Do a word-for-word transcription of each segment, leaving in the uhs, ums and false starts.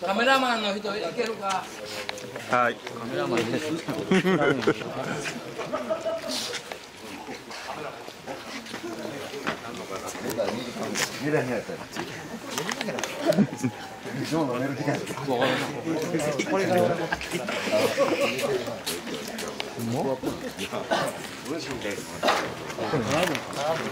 カメラマンの人いけるか。 はい。カメラマンです。 メラメラやったら。ジョーのメロディーが。これが。もう。嬉しいです。これ何だ。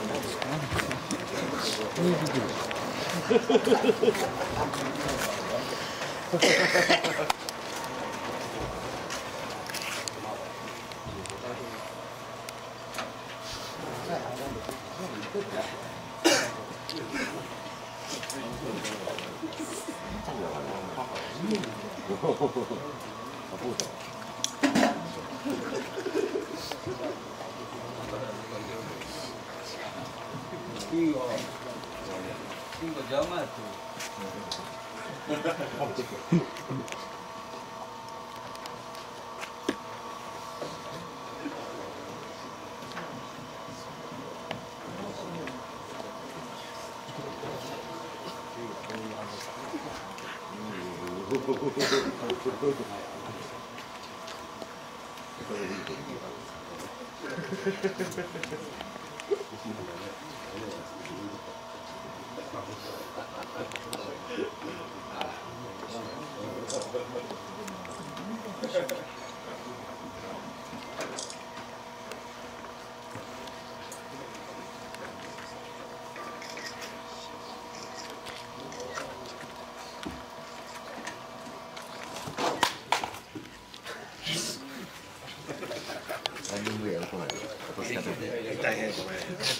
大変ごめん。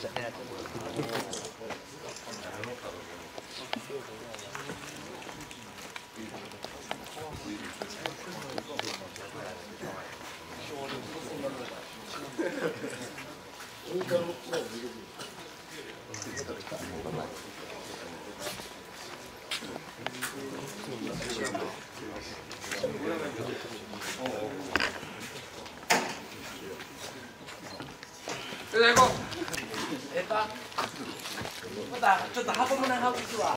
えっと、またちょっと運ぶな運ぶわ。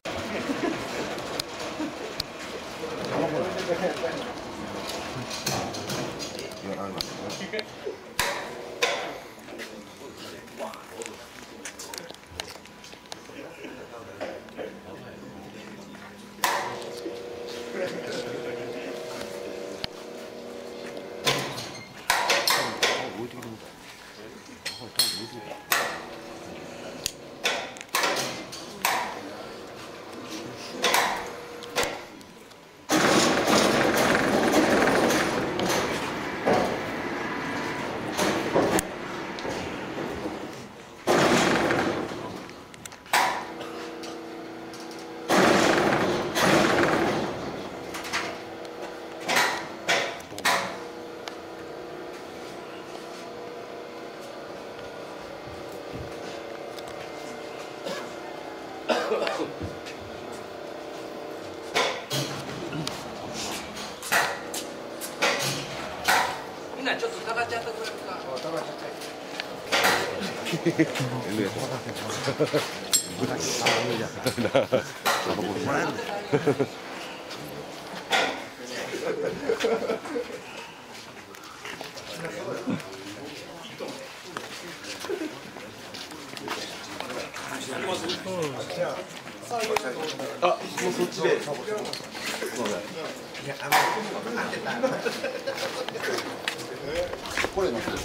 みんなちょっとたらちゃってくれるか。 あ、もうそっちで。そうだ。いや、あの、これ乗ってる。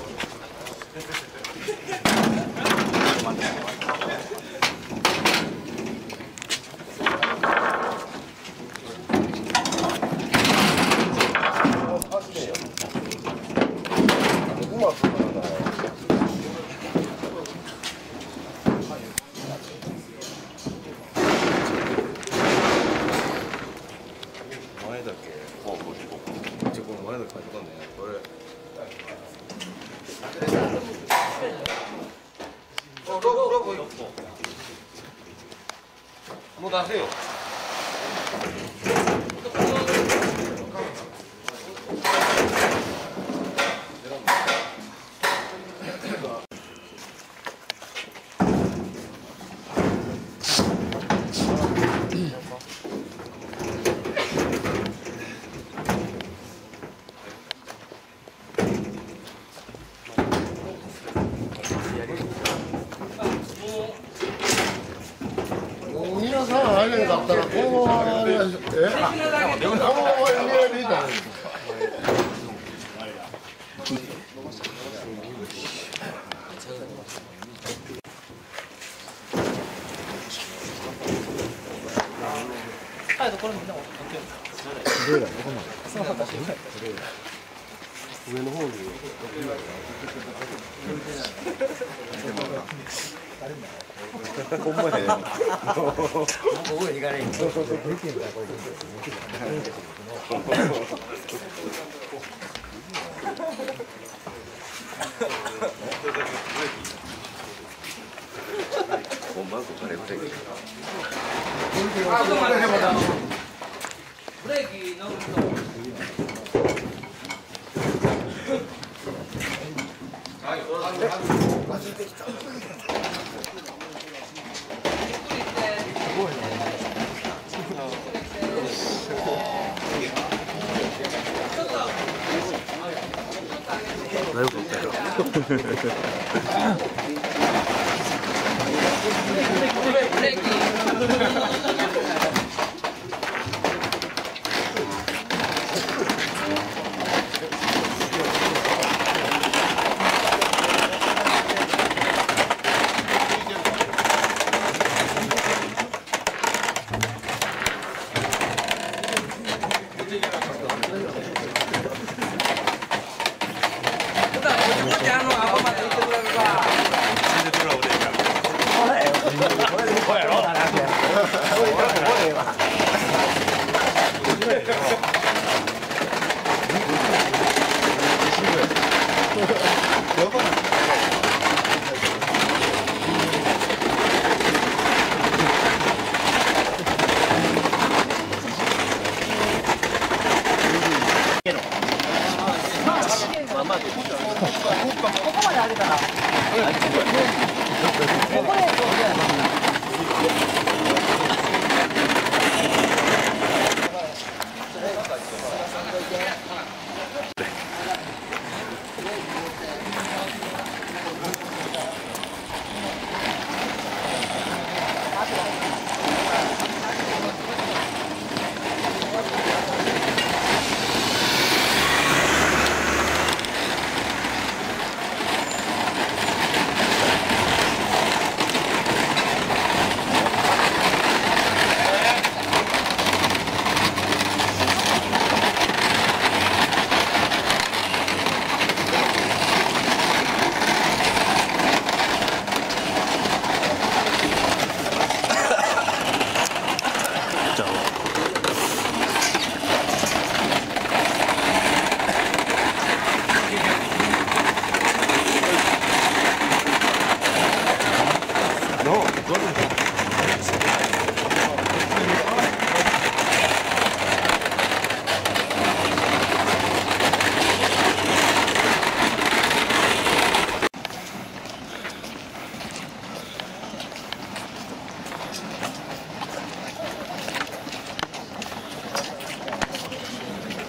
前だけ、こう、こっちこの前だけ書いてたんだよ。これ。 ったらこのままあれえこのまま逃げられていいからはい、これみんな上の方にほんまやね上に行かないんだ。ほんまこれブレーキ。 ブレーキ乗ると。 だいぶ取ったよ。 ブレーキ。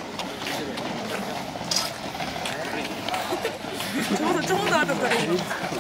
ちょうどちょうど後から。